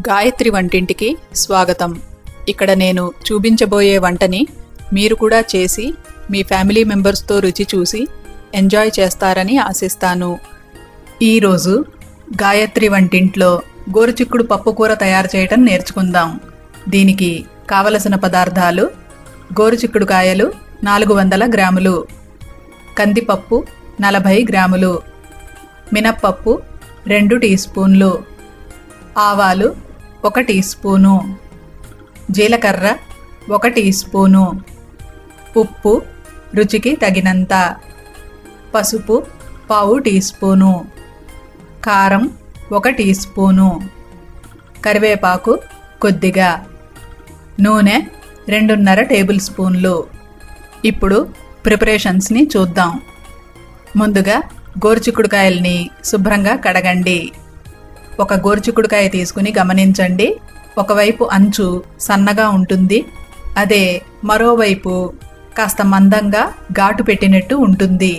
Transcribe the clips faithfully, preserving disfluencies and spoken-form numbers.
గాయత్రి వంటింటికి స్వాగతం. ఇక్కడ నేను చూపించబోయే వంటని మీరు కూడా చేసి మీ ఫ్యామిలీ మెంబర్స్తో రుచి చూసి ఎంజాయ్ చేస్తారని ఆశిస్తాను. ఈరోజు గాయత్రి వంటింట్లో గోరుచిక్కుడు పప్పుకూర తయారు చేయటం నేర్చుకుందాం. దీనికి కావలసిన పదార్థాలు: గోరుచిక్కుడుకాయలు నాలుగు వందల గ్రాములు, కందిపప్పు నలభై గ్రాములు, మినప్పప్పు రెండు టీ స్పూన్లు, ఆవాలు ఒక టీ స్పూను, జీలకర్ర ఒక టీ స్పూను, ఉప్పు రుచికి తగినంత, పసుపు పావు టీ స్పూను, కారం ఒక టీ స్పూను, కరివేపాకు కొద్దిగా, నూనె రెండున్నర టేబుల్ స్పూన్లు. ఇప్పుడు ప్రిపరేషన్స్ని చూద్దాం. ముందుగా గోరుచిక్కుడుకాయల్ని శుభ్రంగా కడగండి. ఒక గోరుచిక్కుడుకాయ తీసుకుని గమనించండి, ఒకవైపు అంచు సన్నగా ఉంటుంది, అదే మరోవైపు కాస్త మందంగా ఘాటు పెట్టినట్టు ఉంటుంది.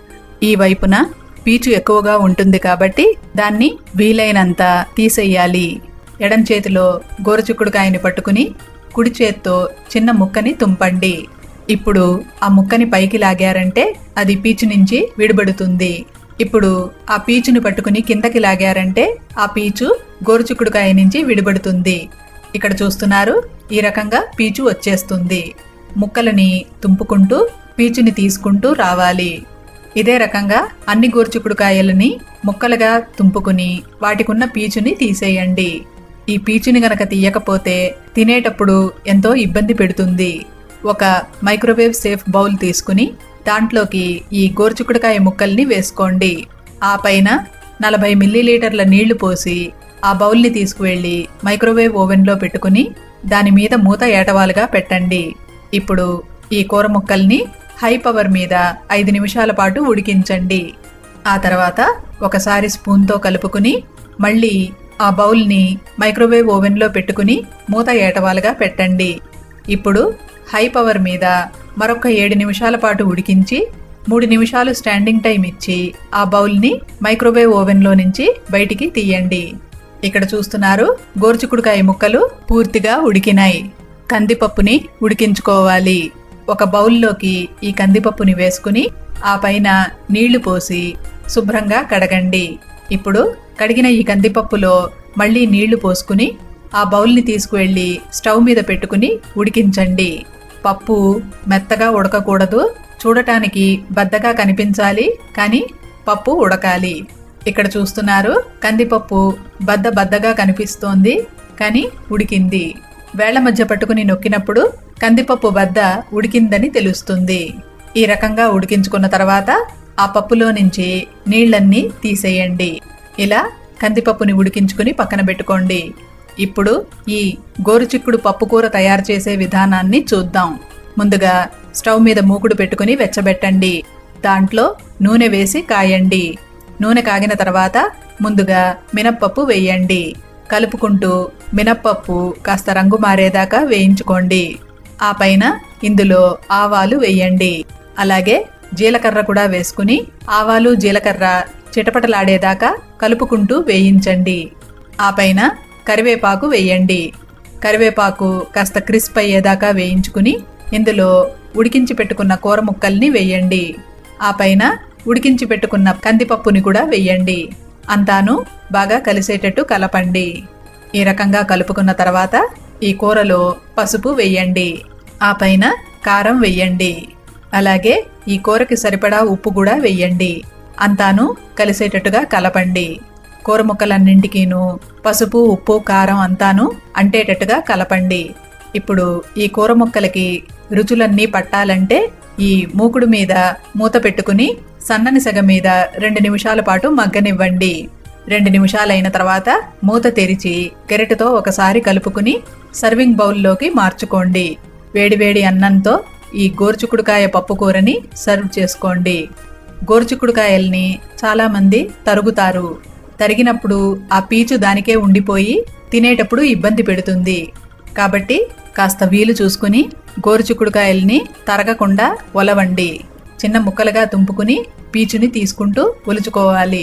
ఈ వైపున పీచు ఎక్కువగా ఉంటుంది కాబట్టి దాన్ని వీలైనంత తీసేయాలి. ఎడం చేతిలో గోరుచిక్కుడుకాయని పట్టుకుని కుడి చేత్తో చిన్న ముక్కని తుంపండి. ఇప్పుడు ఆ ముక్కని పైకి లాగారంటే అది పీచు నుంచి విడిపడుతుంది. ఇప్పుడు ఆ పీచుని పట్టుకుని కిందకి లాగారంటే ఆ పీచు గోరుచిక్కుడుకాయ నుంచి విడిపడుతుంది. ఇక్కడ చూస్తున్నారు, ఈ రకంగా పీచు వచ్చేస్తుంది. ముక్కలని తుంపుకుంటూ పీచుని తీసుకుంటూ రావాలి. ఇదే రకంగా అన్ని గోరుచిక్కుడుకాయలని ముక్కలుగా తుంపుకుని వాటికున్న పీచుని తీసేయండి. ఈ పీచుని గనక తీయకపోతే తినేటప్పుడు ఎంతో ఇబ్బంది పెడుతుంది. ఒక మైక్రోవేవ్ సేఫ్ బౌల్ తీసుకుని దాంట్లోకి ఈ గోరుచిక్కుడుకాయ ముక్కల్ని వేసుకోండి. ఆ పైన నలభై మిల్లీలీటర్ల నీళ్లు పోసి ఆ బౌల్ని తీసుకువెళ్ళి మైక్రోవేవ్ ఓవెన్లో పెట్టుకుని దాని మీద మూత ఏటవాలుగా పెట్టండి. ఇప్పుడు ఈ కూర ముక్కల్ని హై పవర్ మీద ఐదు నిమిషాల పాటు ఉడికించండి. ఆ తర్వాత ఒకసారి స్పూన్తో కలుపుకుని మళ్ళీ ఆ బౌల్ని మైక్రోవేవ్ ఓవెన్లో పెట్టుకుని మూత ఏటవాలుగా పెట్టండి. ఇప్పుడు హై పవర్ మీద మరొక ఏడు నిమిషాల పాటు ఉడికించి మూడు నిమిషాలు స్టాండింగ్ టైం ఇచ్చి ఆ బౌల్ని మైక్రోవేవ్ ఓవెన్లో నుంచి బయటికి తీయండి. ఇక్కడ చూస్తున్నారు, గోరుచిక్కుడుకాయ ముక్కలు పూర్తిగా ఉడికినాయి. కందిపప్పుని ఉడికించుకోవాలి. ఒక బౌల్లోకి ఈ కందిపప్పుని వేసుకుని ఆ పైన నీళ్లు పోసి శుభ్రంగా కడగండి. ఇప్పుడు కడిగిన ఈ కందిపప్పులో మళ్ళీ నీళ్లు పోసుకుని ఆ బౌల్ని తీసుకువెళ్ళి స్టవ్ మీద పెట్టుకుని ఉడికించండి. పప్పు మెత్తగా ఉడకకూడదు, చూడటానికి బద్దగా కనిపించాలి, కానీ పప్పు ఉడకాలి. ఇక్కడ చూస్తున్నారు, కందిపప్పు బద్ద బద్దగా కనిపిస్తోంది, కానీ ఉడికింది. వేళ్ల మధ్య పట్టుకుని నొక్కినప్పుడు కందిపప్పు బద్ద ఉడికిందని తెలుస్తుంది. ఈ రకంగా ఉడికించుకున్న తర్వాత ఆ పప్పులో నుంచి నీళ్లన్నీ తీసేయండి. ఇలా కందిపప్పుని ఉడికించుకుని పక్కన పెట్టుకోండి. ఇప్పుడు ఈ గోరుచిక్కుడు పప్పుకూర తయారు చేసే విధానాన్ని చూద్దాం. ముందుగా స్టవ్ మీద మూకుడు పెట్టుకుని వెచ్చబెట్టండి. దాంట్లో నూనె వేసి కాయండి. నూనె కాగిన తర్వాత ముందుగా మినప్పప్పు వేయండి. కలుపుకుంటూ మినప్పప్పు కాస్త రంగు మారేదాకా వేయించుకోండి. ఆ పైన ఇందులో ఆవాలు వేయండి. అలాగే జీలకర్ర కూడా వేసుకుని ఆవాలు జీలకర్ర చిటపటలాడేదాకా కలుపుకుంటూ వేయించండి. ఆ పైన కరివేపాకు వేయండి. కరివేపాకు కాస్త క్రిస్ప్ అయ్యేదాకా వేయించుకుని ఇందులో ఉడికించి పెట్టుకున్న కూర ముక్కల్ని వేయండి. ఆ పైన ఉడికించి పెట్టుకున్న కందిపప్పుని కూడా వేయండి. అంతాను బాగా కలిసేటట్టు కలపండి. ఈ రకంగా కలుపుకున్న తర్వాత ఈ కూరలో పసుపు వేయండి. ఆ పైన కారం వేయండి. అలాగే ఈ కూరకి సరిపడా ఉప్పు కూడా వేయండి. అంతాను కలిసేటట్టుగా కలపండి. కూర ముక్కలన్నింటికీను పసుపు ఉప్పు కారం అంతాను అంటేటట్టుగా కలపండి. ఇప్పుడు ఈ కూర ముక్కలకి రుచులన్నీ పట్టాలంటే ఈ మూకుడు మీద మూత పెట్టుకుని సన్నని సెగ మీద రెండు నిమిషాల పాటు మగ్గనివ్వండి. రెండు నిమిషాలైన తర్వాత మూత తెరిచి గరిటెతో ఒకసారి కలుపుకుని సర్వింగ్ బౌల్లోకి మార్చుకోండి. వేడివేడి అన్నంతో ఈ గోరుచిక్కుడుకాయ పప్పుకూరని సర్వ్ చేసుకోండి. గోరుచిక్కుడుకాయల్ని చాలా మంది తరుగుతారు. తరిగినప్పుడు ఆ పీచు దానికే ఉండిపోయి తినేటప్పుడు ఇబ్బంది పెడుతుంది. కాబట్టి కాస్త వీలు చూసుకుని గోరుచిక్కుడుకాయల్ని తరగకుండా ఒలవండి. చిన్న ముక్కలుగా తుంపుకుని పీచుని తీసుకుంటూ ఒలుచుకోవాలి.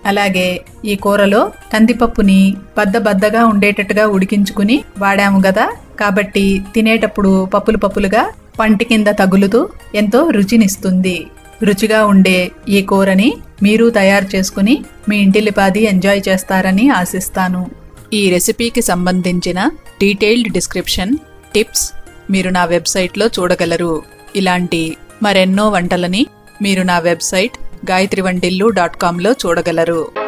అలాగే ఈ కూరలో కందిపప్పుని బద్ద బద్దగా ఉండేటట్టుగా ఉడికించుకుని వాడాము కదా, కాబట్టి తినేటప్పుడు పప్పులు పప్పులుగా పంటి కింద తగులుతూ ఎంతో రుచినిస్తుంది. రుచిగా ఉండే ఈ కూరని మీరు తయారు చేసుకుని మీ ఇంటిల్లిపాది ఎంజాయ్ చేస్తారని ఆశిస్తాను. ఈ రెసిపీకి సంబంధించిన డీటెయిల్డ్ డిస్క్రిప్షన్, టిప్స్ మీరు నా వెబ్సైట్లో చూడగలరు. ఇలాంటి మరెన్నో వంటలని మీరు నా వెబ్సైట్ గాయత్రి వంటిల్లు డాట్ కామ్లో చూడగలరు.